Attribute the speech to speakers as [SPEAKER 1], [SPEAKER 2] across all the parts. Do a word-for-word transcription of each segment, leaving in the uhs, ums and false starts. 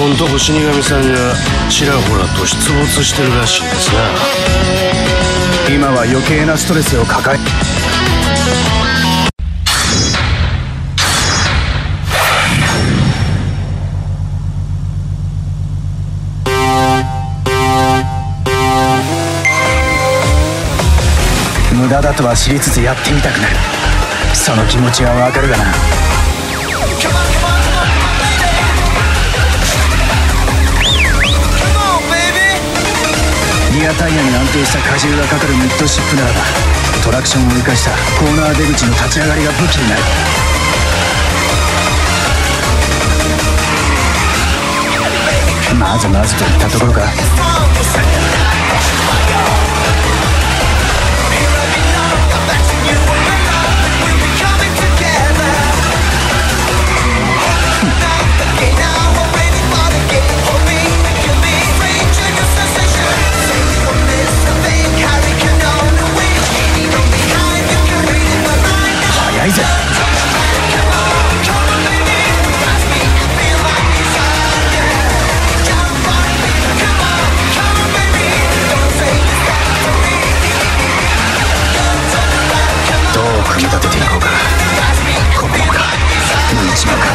[SPEAKER 1] こんとこ死神さんがちらほらと出没してるらしいですな。
[SPEAKER 2] 今は余計なストレスを抱え無駄だとは知りつつやってみたくなる。その気持ちはわかるがな。リアタイヤに安定した荷重がかかるミッドシップならば、トラクションを生かしたコーナー出口の立ち上がりが武器になる。まずまずといったところか。早いぜ。どう組み立てていこうか。このままか抜いちまうか。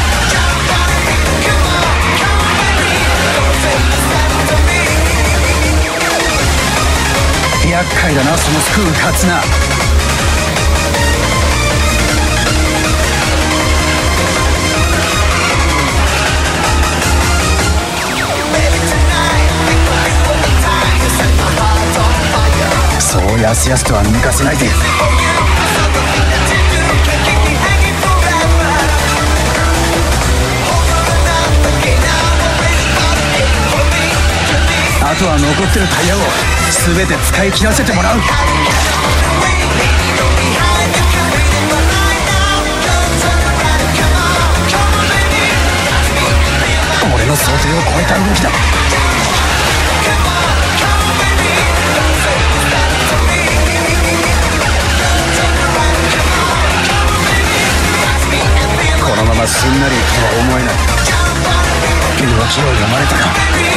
[SPEAKER 2] 厄介だな、そのスクーカツナ。そうやすやすとは抜かせないぜ。あとは残ってるタイヤを全て使い切らせてもらう。俺の想定を超えた動きだ。このまますんなりとは思えない。動きを読まれたか。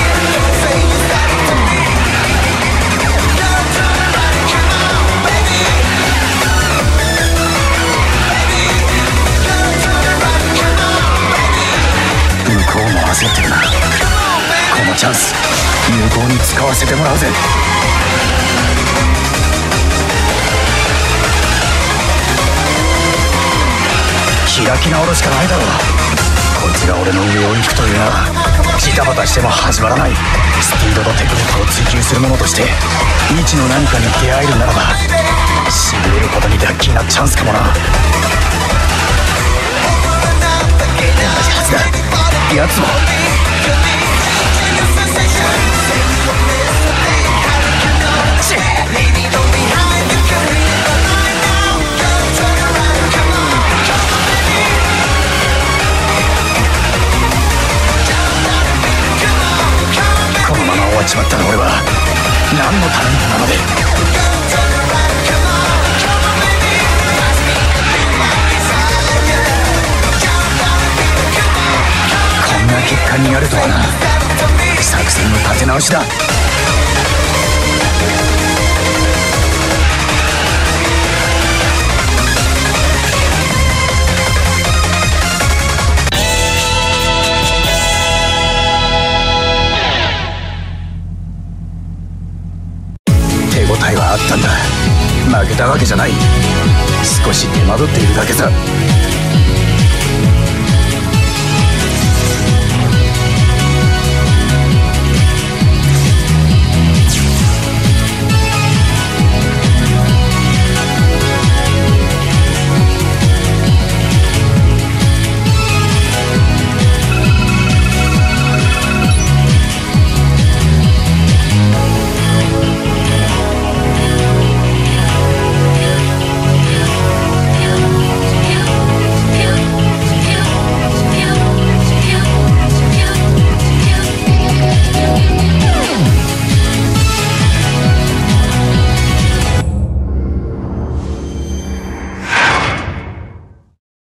[SPEAKER 2] 向こうも焦ってるな。このチャンス有効に使わせてもらうぜ。開き直るしかないだろう。こいつが俺の上を行くというならジタバタしても始まらない。スピードとテクニックを追求する者として未知の何かに出会えるならば、しびれることにラッキーなチャンスかもな。同じはずだ。奴もチッ。このまま終わっちまったら俺は何のためになので。こんな結果になるとはな。作戦の立て直しだ。手応えはあったんだ。負けたわけじゃない。少し手間取っているだけさ。